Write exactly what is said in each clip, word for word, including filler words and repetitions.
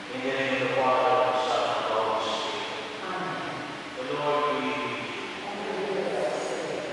In the name of the Father, and the Son, and the Holy Spirit. Amen. The Lord be with you. And with your spirit.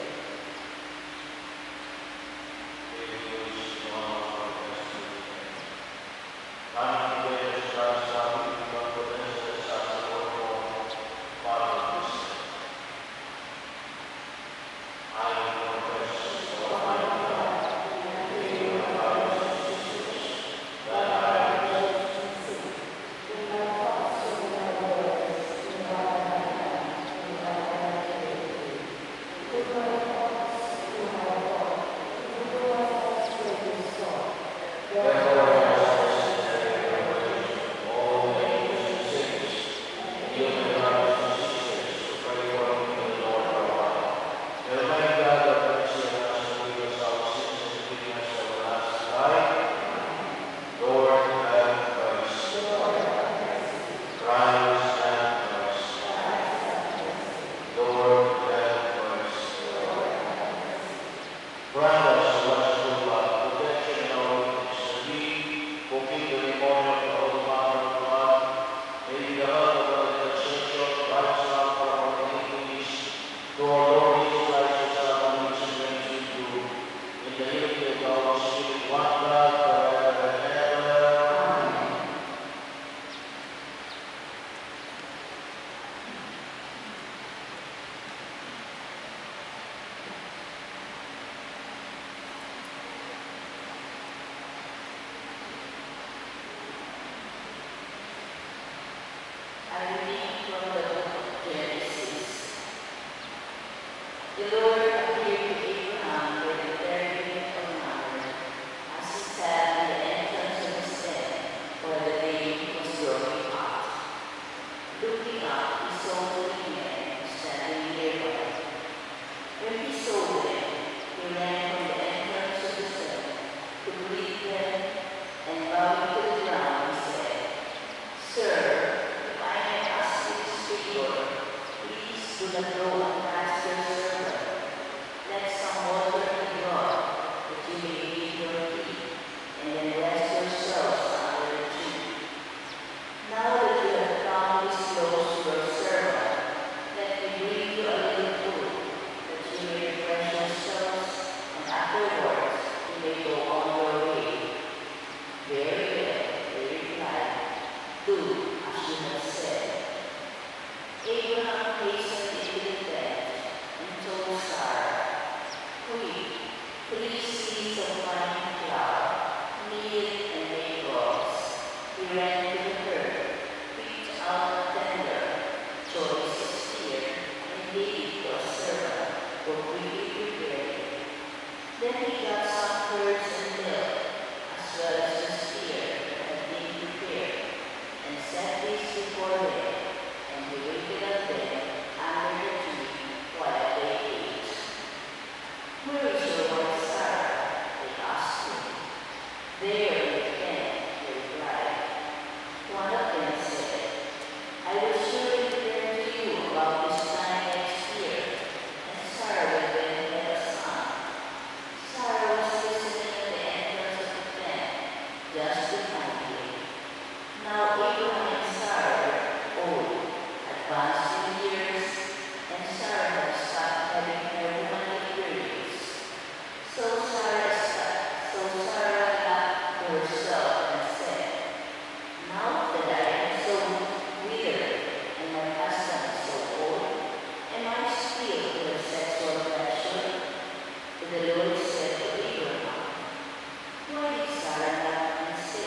The Lord said to Abraham, "Why is Sarah not conceived?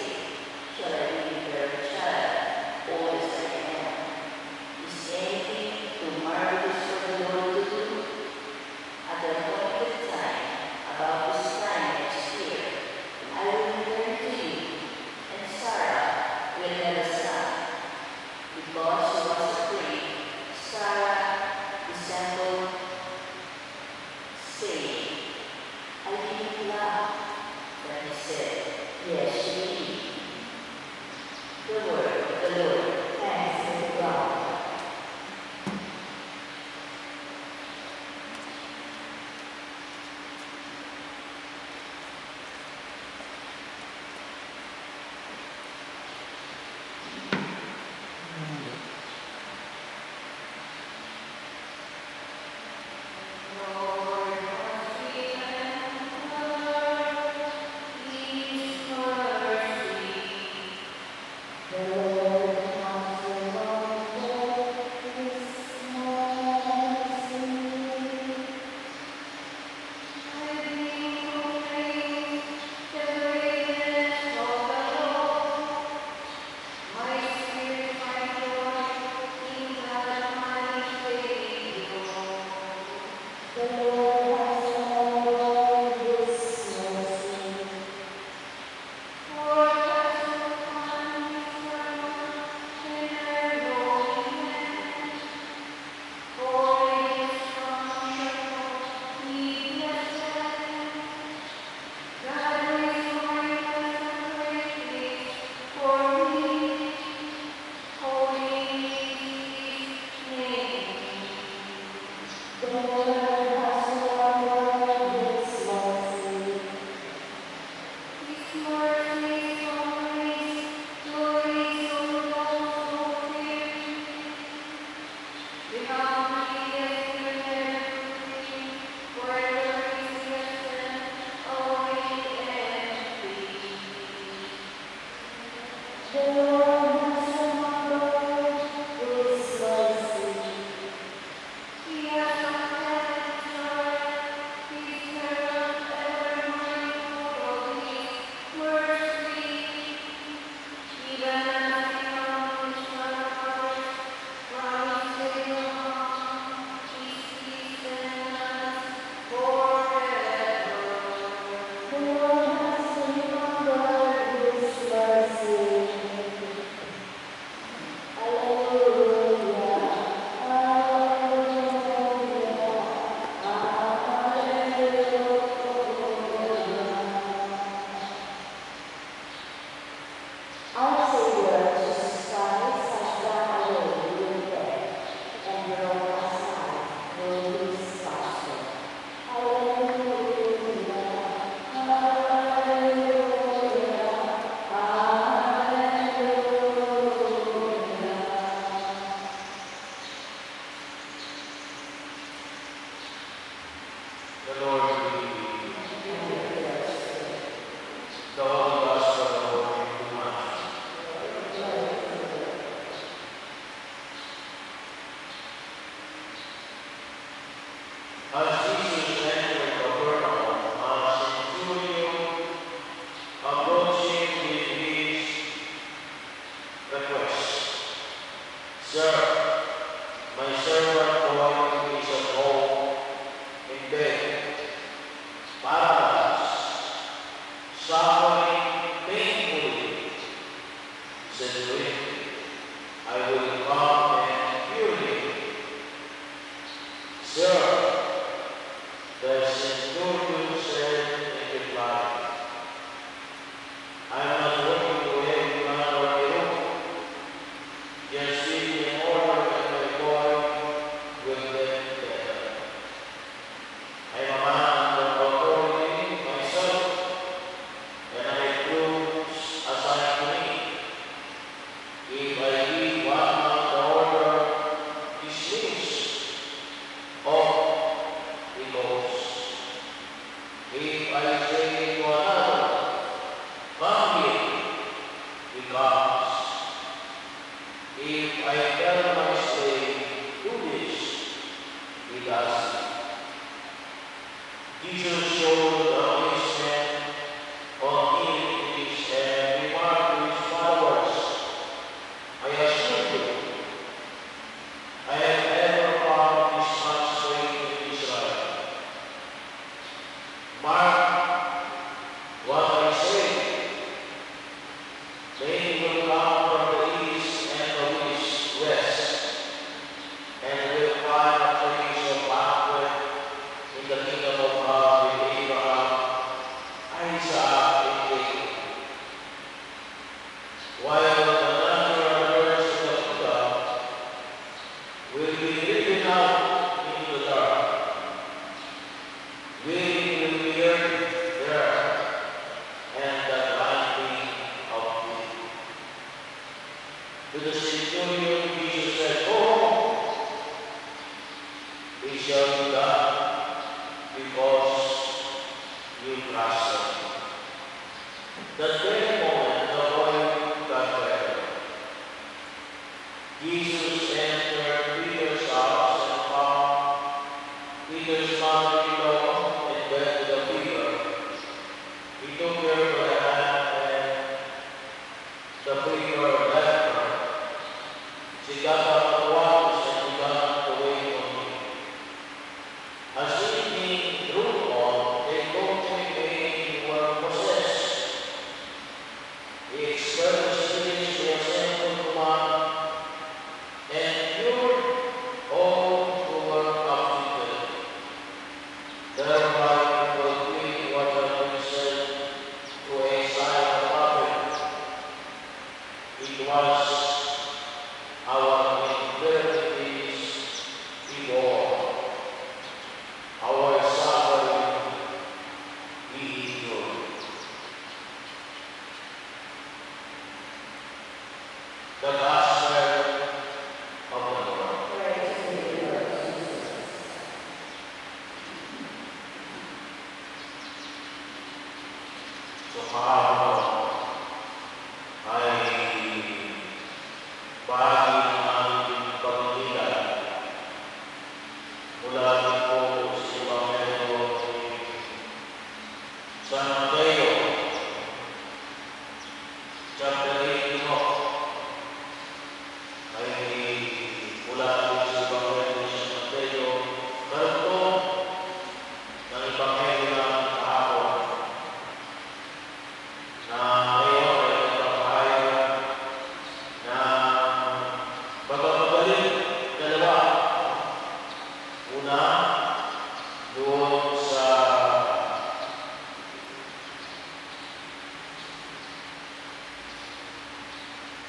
So, I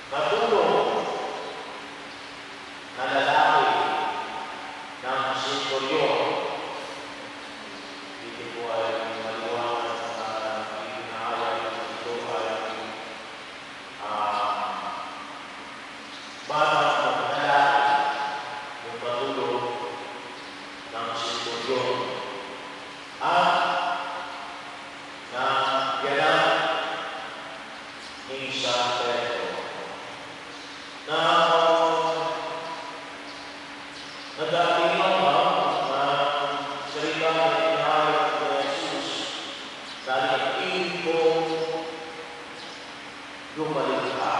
natulong na lalaki ng senturyon. Dito po ay maliwanag na ipinahayag ng ito ay ah, batang na lalaki yung natulong ng senturyon. At na galang ni San Pedro na nag-aalingaw na salita ng inahayag ni Jesus na nag-iig ko gumaling ka.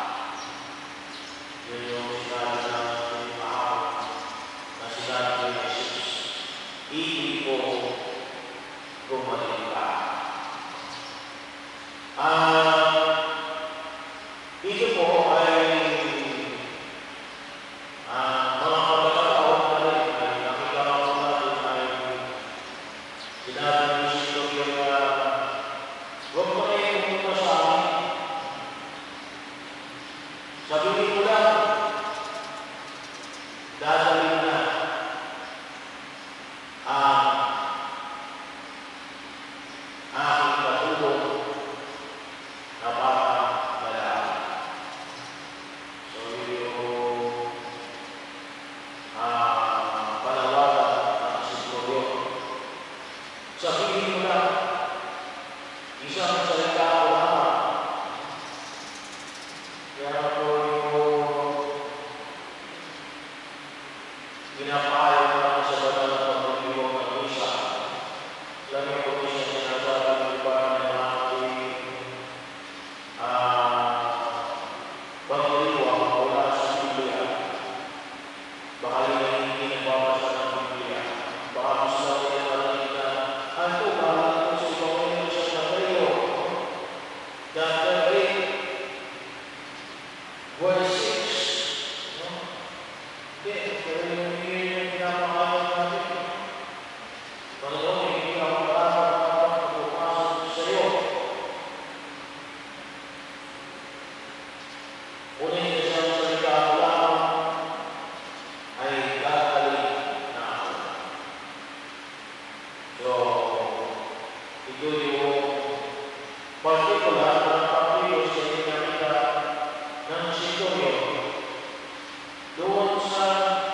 Yun yung sinabi ng mahal na sinabi ni Jesus, iig ko gumaling ka. Ah, ito po ay ah, mga pagkakataon na rin ay nakikita ko natin ay sinabi ni Jesus yung huwag mo kayo pumunta sa amin. Sabihin ko lang, dadalhin na ang aking katulong na batang lalaki. So yung ah, panawagan ng senturyon. Sabihin mo lang, isang salita ko lamang. Kaya po yung ginapayo naman sa banal na pagpapilong ng isa. Alam niyo po siya sinasabi ng iba na natin ah, pagpapiliwang mula sa Biblia. Baka yun ay hindi nagbabasa ng Biblia. Baka gusto natin yung marinig na ano ba kung sa ibang ngayon sa Mateo chapter eight verse six. No? Hindi, pero yung yun yung pinapakalan natin. Panginoon, hindi ako dapat dapat pupasok sa iyo. Unin isang salita ko lamang ay gagaling na ako. So, ito yung particular na particular sa dinamika ng senturyon doon sa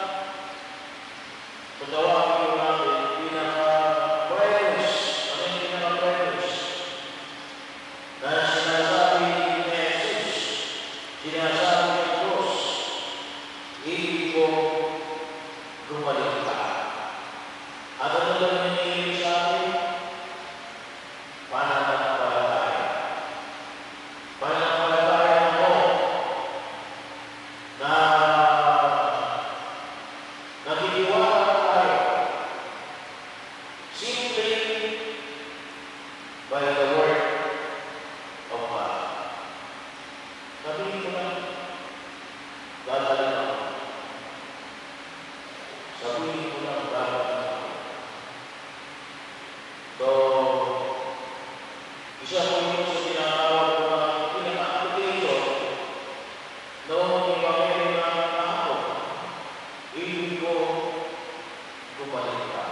pagawin ko natin pinaka-brightness. Ano yung pinaka-brightness? Na sinasabi ni Jesus, sinasabi ng Diyos, ibig ko gumaling ka. At ano lang yung nangyayari sa atin? Pananampalataya. Pananampalataya mo na nagtitiwala tayo simply by the word of God. Sabihin ko lang, dadalhin ako. Sabihin ko lang, dadalhin ako. So, isa po yung sa tinatawag ko na pinaka-application noong ibangin na ako, ibig ko gumaling ka.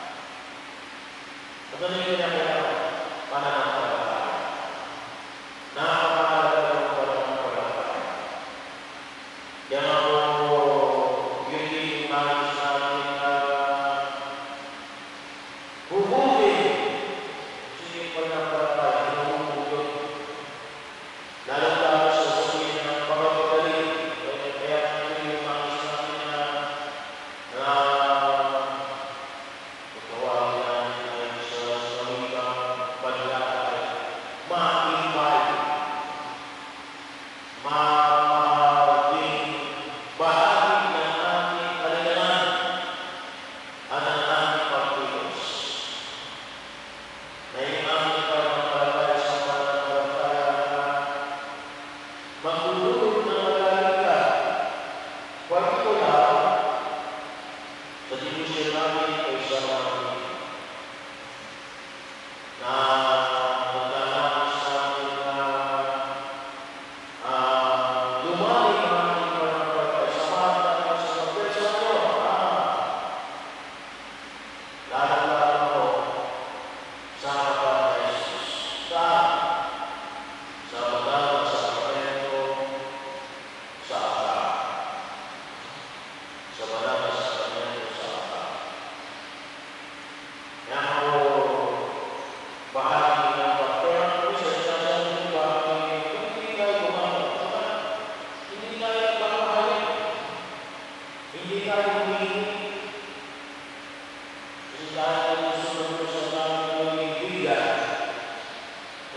At ano yung pinakailangan? Pananampalataya. Napakahalaga ng pananampalataya. Kaya nga po, yun din yung nais natin na hubugin. Kasi yung pananampalataya, hinuhubog yun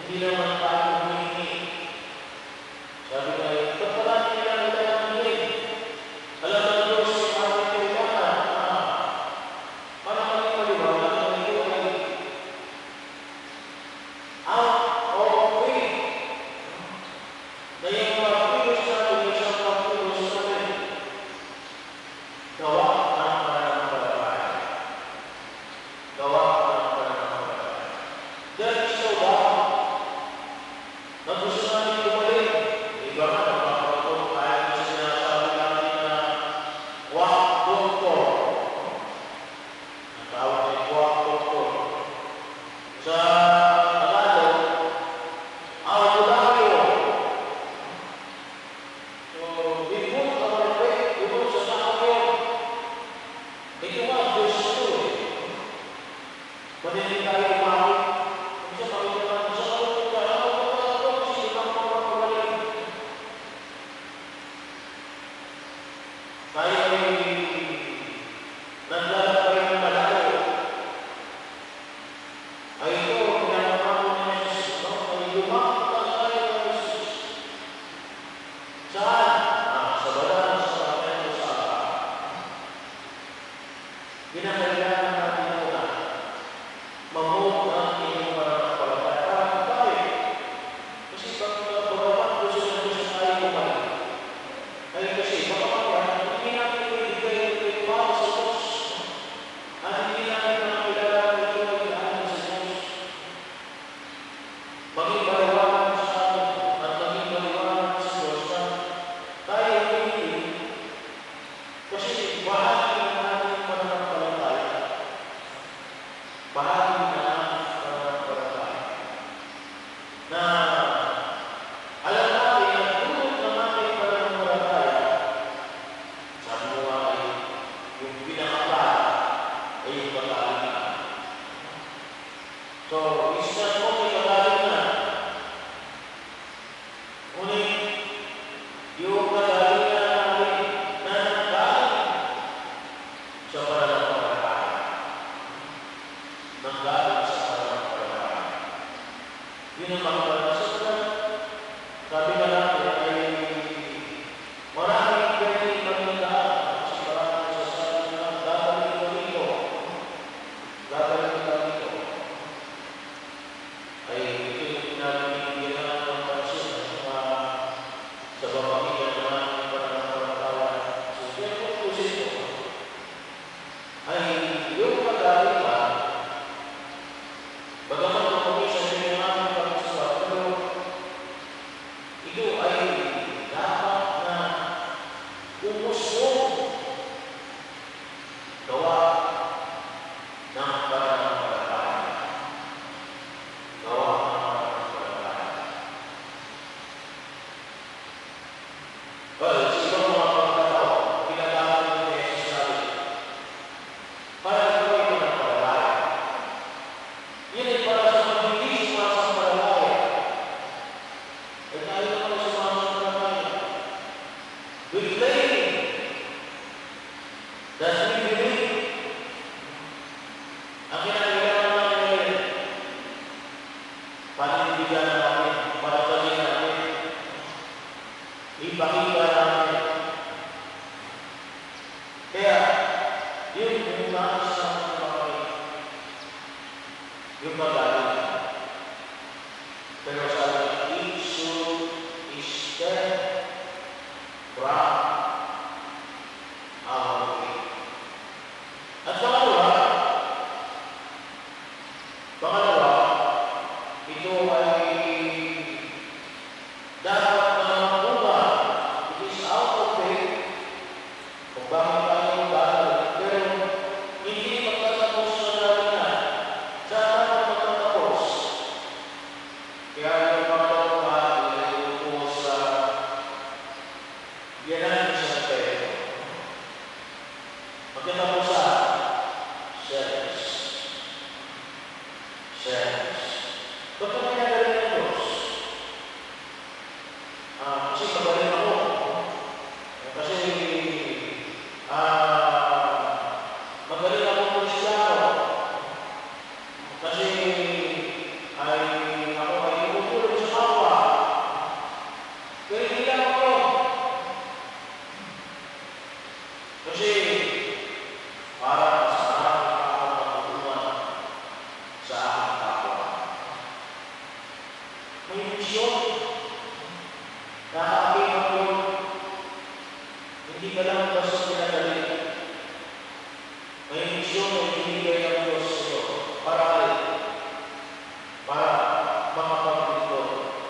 Hindi naman tayo humingi. Sabi ko, ba't pa natin kailangan tayo humingi? Alam ng Diyos, yung ating kailangan. Ah, para maging maliwanag na ito ay out of faith. Na yung mga kilos natin, yung isang mga kilos natin, gawa ng pananampalataya. Gawa ng pananampalataya. Dahil so dapat na gusto natin tumalit. Iba nga, napapagod, kahit na sinasabi natin na walk doctor. Ang tawag ay walk doctor. Sa Tagalog, albularyo. So, we put our faith, we put sa tao yun. Ito nga, gusto eh. Pwede din tayo umawit. Kung siya kami naman, sa kalupit ka, ano ba ba ito? Kasi di ba makapagaling? Tayo ay naglalakbay ng malayo. Ay ito, pinapangako ni Jesus, no? Ay lumakad tayo ng Jesus. Saan? Ah, sa balang sa kapatid sa apa. Kinakailangan natin muna mamuot ang inyong pananampalataya. Parang tayo. Kasi pag bagamat gusto na gusto tayo kumain. Ay kasi baka mamaya, hindi natin ibigay ito yung para sa Diyos. At hindi natin nakakilala ito ay daan sa Diyos. Maging maliwanag sa atin at maging maliwanag sa Diyos na tayo hindi. Kasi bahagi ng ating pananampalataya. Bahagi na ang pananampalataya. Na alam natin ang dulot ng ating pananampalataya, sabi mo nga ay yung pinakapala ay yung kagalingan. So, isa mo may kagalingan. Ngunit, yung kagalingan natin na nanggaling sa pananampalataya. Nanggaling sa pananampalataya. Yun ang mga pananampalataya. Sabi nga natin ay maraming pwedeng magandaan. Kasi maraming sasabi na gagawin ko rito. Gagawin ko rito. Ay ito yung pinagpipilihan ng pansin at mga sa babamigan ng ating pananampalataya. So, kaya kung pusin ko, ay yung kagalingan, bagamat ang kumisa din yung aming pag-usap, pero ito ay dapat na umusong gawa ng pananampalataya. Gawa ng pananampalataya. Well, sa ibang mga pagkatao, pinagkakaroon ng Jesus natin. Para ito ay pananampalataya. Yun ay para sa mga hindi sumasampalataya. Ay tayo naman ay sumasampalataya. We claim that we believe. Ang kinakailangan natin ay panindigan natin, panatalin natin, ipakita natin. Kaya, yun yung nais sa mga kapatid. Yung magaling. Pero sabi, it should step from our faith. At pangalawa, pangalawa, ito ay dapat na mabuga. It is out of faith. Kung bakit tayo gagawin. Pero hindi magtatapos sa galingan. Saan natin magtatapos? Kaya yung mga tao ay upo sa yan may misyon. Nakakapin ako yun. Hindi ka lang basta pinadali. May misyon na ibigay ng Diyos sa iyo. Para para makapagdito.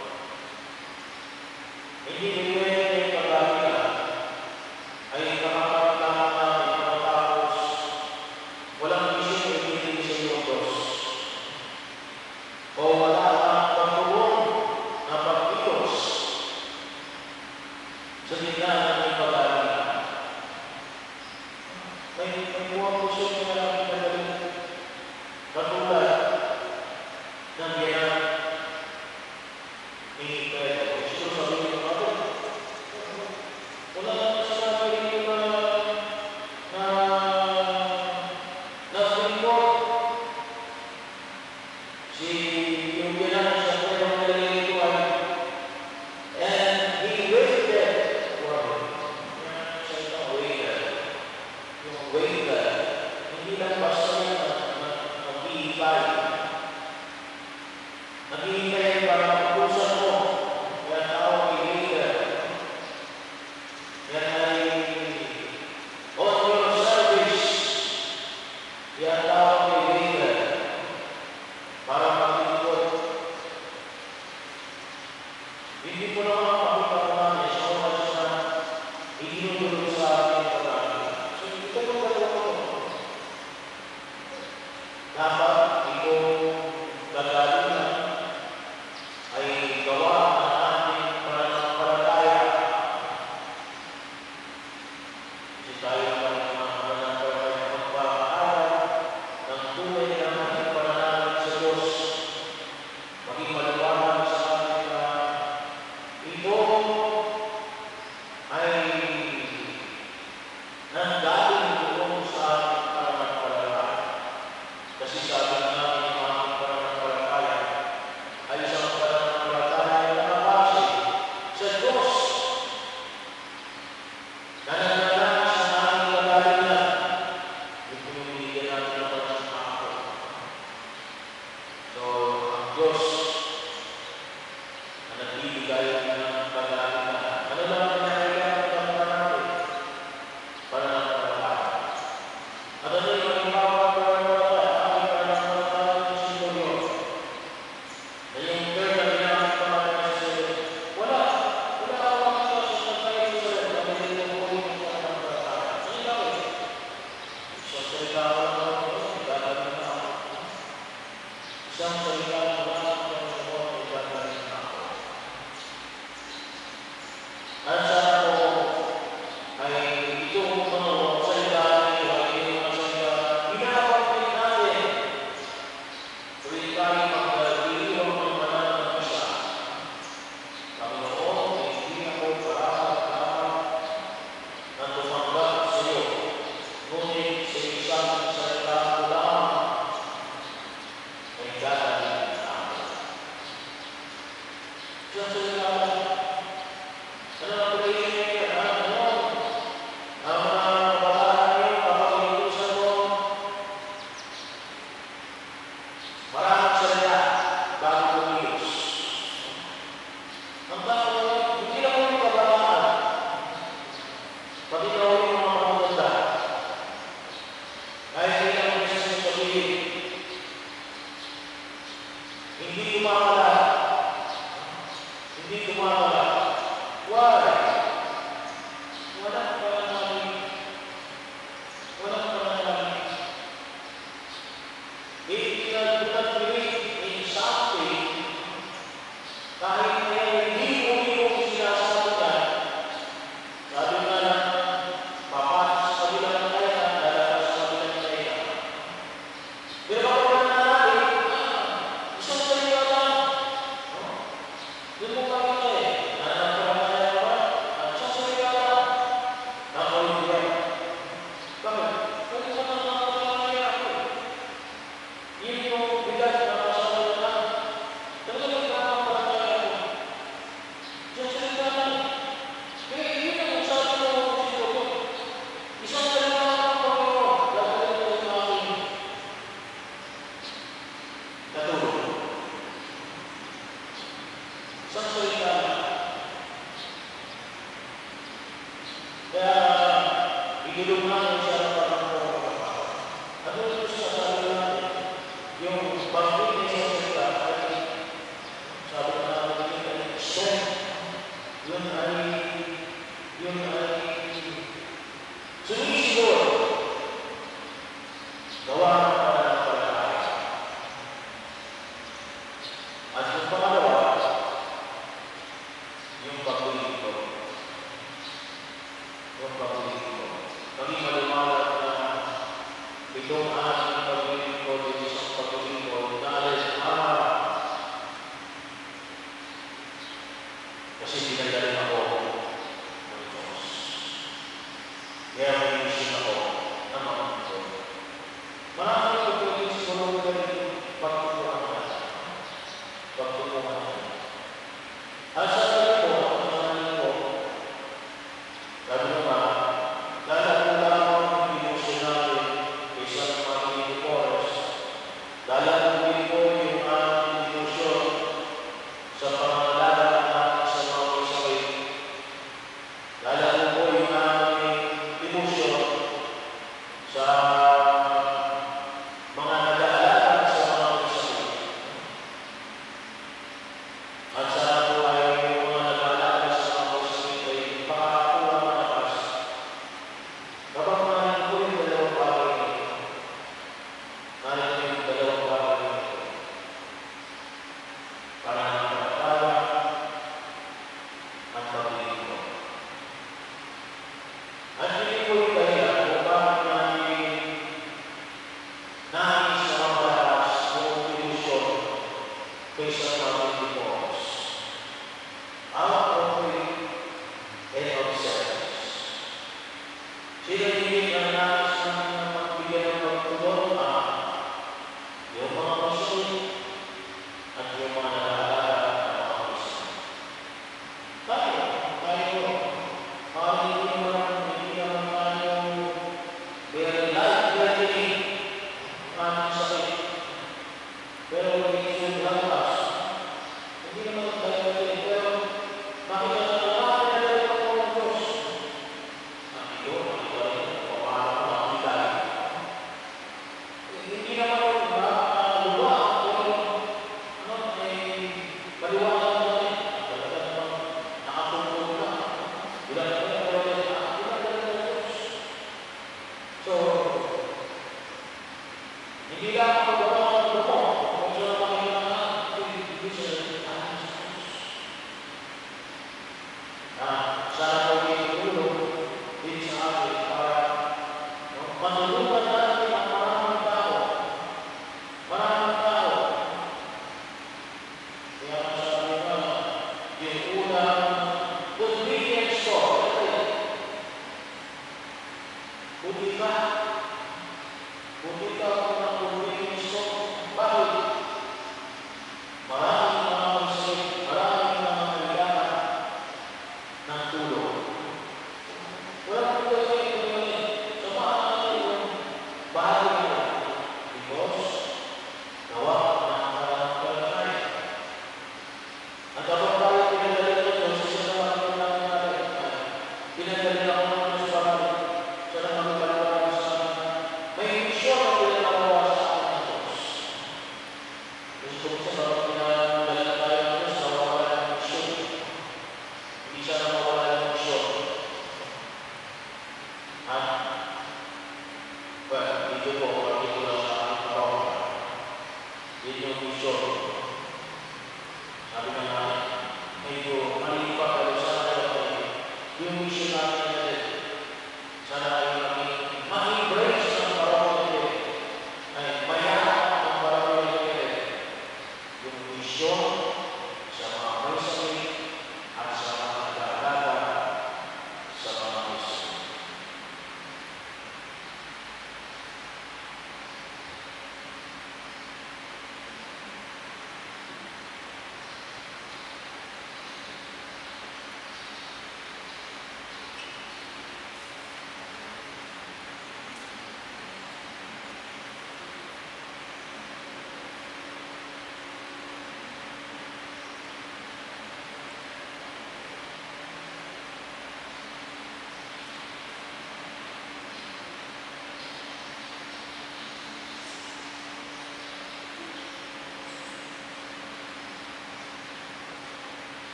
Hindi bigay na yung pag-alala ay nakakapagtama namin matapos walang misyon na ibigay sa iyo, Diyos. O wala kang pagtuwang na pag-ilos sa gitna ng pag-alala. May buwang puso niya na pinagaling katulad ng ginang ni Pedro. Gusto sabihin ko natin, wala naman sinabi rin na na naslingkod si yung ginang sa Pedro na nalilikuan and he waited for him. Yan sa itong waited. Yung waited, hindi lang basta yan nag-iibay. Nag-iibay para magpusan mo. Yan tawag ay waited. Yan ay on your service. Yan tawag ay waited. Para maglingkod. Hindi ko naman makita ko namin sa oras na itinutulong sa ating pag-aaral. So, ito yung dalawa ko. Dapat itong gagaling na ay gawa ng ating pananampalataya. Kasi tayo naman ang mga pananampalataya magpapaaral ng tunay na ating pananalig sa Diyos. Maging maliwanag sa ating na ito ay nanggaling doon sa ating pananampalataya. Kasi sabi nga natin yung ating pananampalataya ay isang pananampalataya na nakabase sa Diyos na nagdala sa ating kagalingan. Yung pinumigyan natin ng pananampalataya. So, ang Diyos na nagbibigay ng kagalingan. Ano lang ang nangyayari ng natin? Pananampalataya. At ano yung halimbawa ng pananampalataya? Aking pananampalataya ng simbolyo. Na yung prayer na ginamit pa natin sa sarili. Wala. Wala ako makita sa pagkain sa sarili na may tinutulong yung pananampalataya. Ano yung gawin? Isang salita ko lang ako. Gagawin na ako. Isang salita ko lang ako. Gagawin na ako. At sa ako ay itong mga salita nito ay yung mga salita ginagawa din natin. Tuwing tayo magdiriwang ng pananaw ng isa. Panginoon, ay hindi ako parapat-dapat na tumanggap sa iyo. Ngunit sa isang salita ko lang ay gagawin na ako. Isang salita lang. Ano ang pagkainin niya? Ano? Ang mga kabataan niyo, kapag inutusan mo, maraming salita bago kumilos. Ang tao, hindi lang yung kabataan, pati daw yung mga maganda. Kahit hindi lang yung isa sa sabihin, hindi tumakala. Hindi tumakala. Why? Walang pananalig. Walang pananalig. If you do not believe in something, kahit na hindi mo yung sinasabihan, sabi nga na, papasok sa kabilang na kaya, lalabas sa kabilang na kaya. Pero kapag pananalig, isang salita lang. Doon mo kakita eh. Nananampalataya ka ba? Isang salita lang. Nakulit. Bakit? Bakit ka nananampalataya ako? Yun yung bigat na kasama na lang. Talagang nananampalataya ako. Isang salita lang. Kaya yun ang sabi ko sino ko. Isang salita lang ang Panginoon. Gagawin ko yung aking katulong. Ikulong natin siya ng parang ano yung sasabi natin? Yung pag-ibig sa sila ay sabi na natin yun ay strength. Yun ay yun ay sumisigaw. Gawa ng pananampalataya. At yung pangalawa, yung pag-ibig ko. Yung pag-ibig ko. Maging maliwanag na itong ating pag-ibig ko, yung isang pag-ibig ko, dahil araw. Kasi pinagaling ako ng Diyos. Kaya may mission ako na makakito. Maraming pag-ibig siguro galing pagtutuhan natin. Pagtutuhan natin. At sa tayo po, ang pangalan ko, sabi mo ba, lalagyan lang ang emotion natin kaysa ng mga oras. Lalagyan po yung ating emosyon sa pangalaga natin sa mga isawin. Lalagyan po yung ating emosyon sa mga nag-aalaga sa mga isawin. At sa po ay yung mga nag-aalaga sa mga isawin ay makakuha ng lakas. Kapag mahalin po yung dalawang bagay nito, mahalin po yung dalawang bagay nito, para nakapagkala at pag-ibig ko. At hindi po yung dahilan kung bakit namin nais na mapalakas yung emosyon kaysa sa mga oras. Our conflict and obsessions. Sino hindi na nais na magbigyan ng pagtulong? Ah, yung mga Muslim at yung mga nag-aalaga ng mga Muslim. Tayo, tayo, parang hindi naman, hindi naman tayo very light-threatening ang sakit. Pero hindi yung lakas. Hindi naman tayo rin, pero makita na naman na rin ako ng Diyos. Ang ito, makita rin, paano ko makita. Hindi naman ako makaluwa, pero ano, eh, paliwanag mo rin. Talaga naman, nakatungkol na. Wala na rin, pero rin, ah, wala na rin ng Diyos. So, hindi lang ako gawa ng lumo. Kung saan makikita na, hindi siya rin ang Diyos. Ah, sana po may tulong din sa atin para no, matulungan natin ang maraming tao. Maraming tao. Kaya masabi nga, yung unang convenience store, buti ka, buti ka kung ang convenience store. Bakit? Maraming mga Muslim, maraming mga kailangan ng tulong. Wala po kayo ngayon. Samahan natin yung bahagi nila. Because, gawa ng pananampalataya. At kapag tayo pinagaling ng Diyos, sasamahan natin natin. Pinagaling ako ng Diyos para siya na magpapaliwanag sa akin na may misyon ang pinagawa sa akin ng Diyos. Gusto ko sa mga pinagaling tayo ng Diyos, nawawala ng misyon. Hindi siya na mawala ng misyon. At, well, dito po, particular sa aking parokya. Yun yung misyon. Sabi nga natin,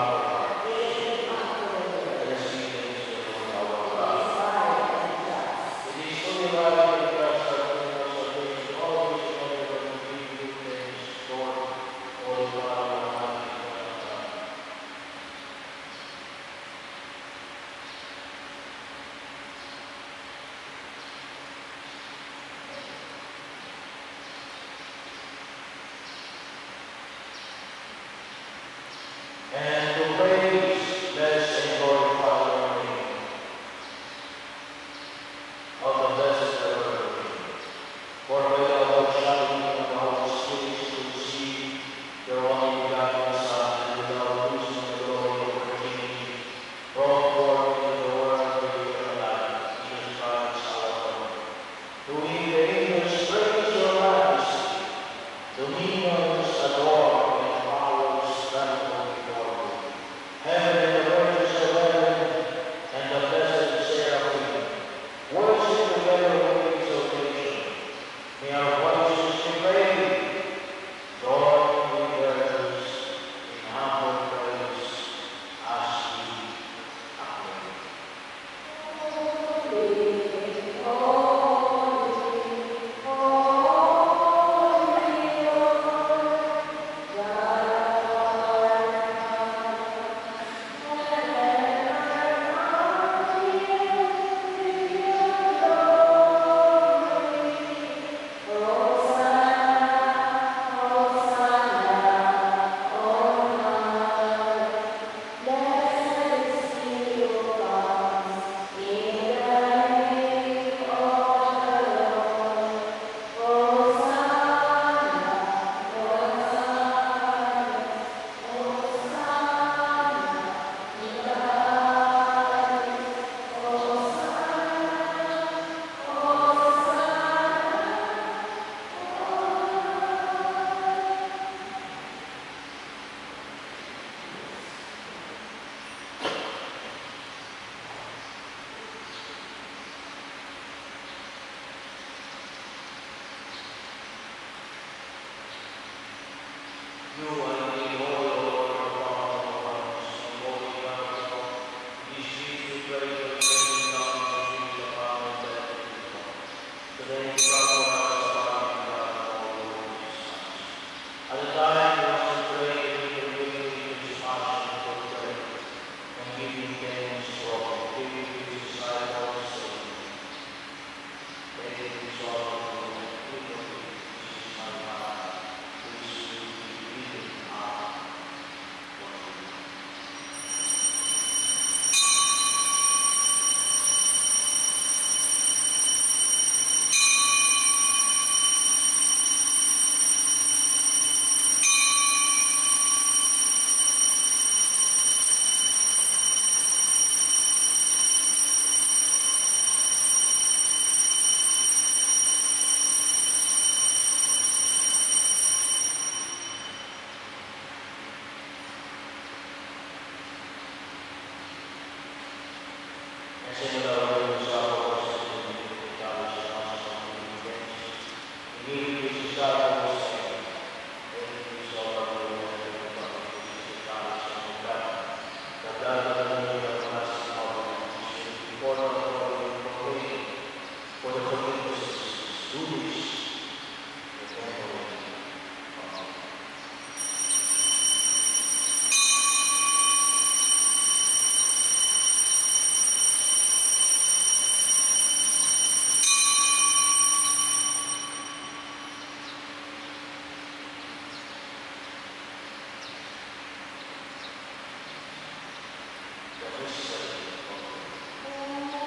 our heart. Let us sing the Lord our God. It is only right and just that we must obey all these wonderful and beautiful things, Lord, Holy Father, Almighty God. And to praise, bless, and glorify your name of the blessed Lord. For by the overshadowing of the Holy Spirit to receive your only begotten Son, and without losing the glory of your Trinity, brought forth into the world the eternal life, Jesus Christ our Lord. To him the angels praise your majesty, dominions adore, and powers tremble before you. Heaven and the virtues of heaven, and the blessed seraphim, worship together with exaltation. May our voices proclaim, Lord, we praise in humble praise as we acclaim. You are the Lord, Lord of all hearts, and holy God, these streets we praise your kingdom down the streets of our death. Today we come to us about God, all Lord Jesus. At the time we must pray that we can bring his passion for prayer, and give him thanks for all, give him his disciples, saying, take it is all of you, take it, this is my God, which will be given up for you. And sing with our Lord disciples, and give the God's response to the events. And give his disciples, saying, "Take this all of you, and take it from me, this is the God's Son of God. The blood of the Lord of everlasting covenant, which is before the Lord will proclaim, for the forgiveness of sins. Do this, in memory of me." The mystery of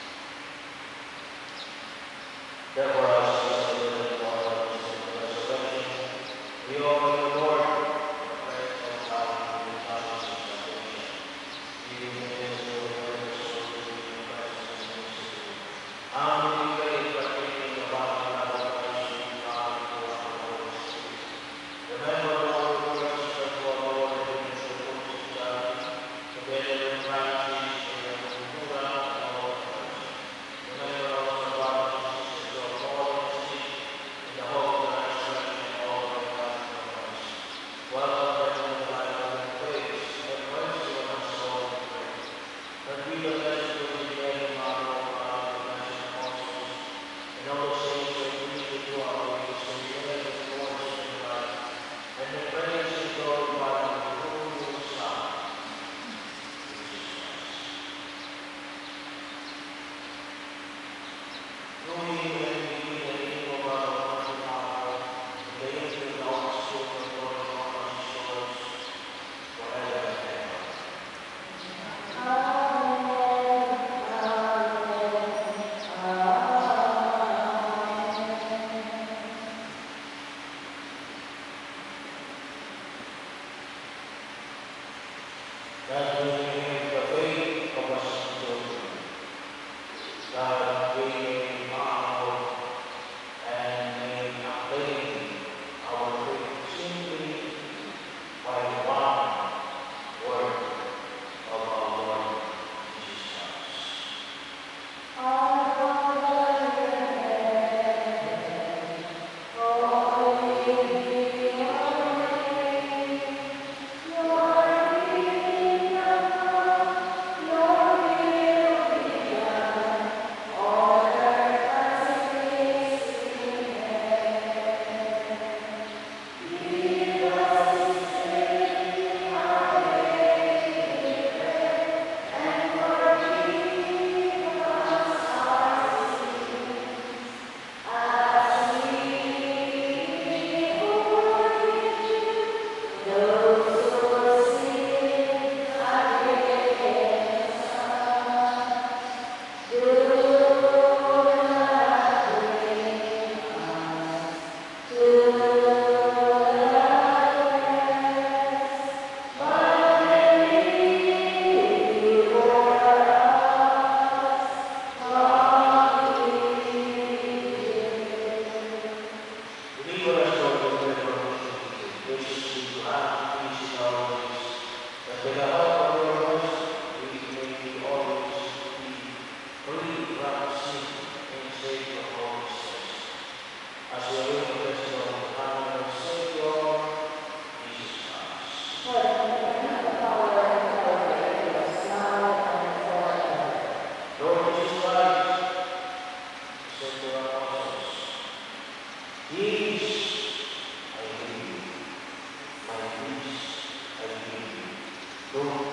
Therefore, as Jesus did in the resurrection, Lord,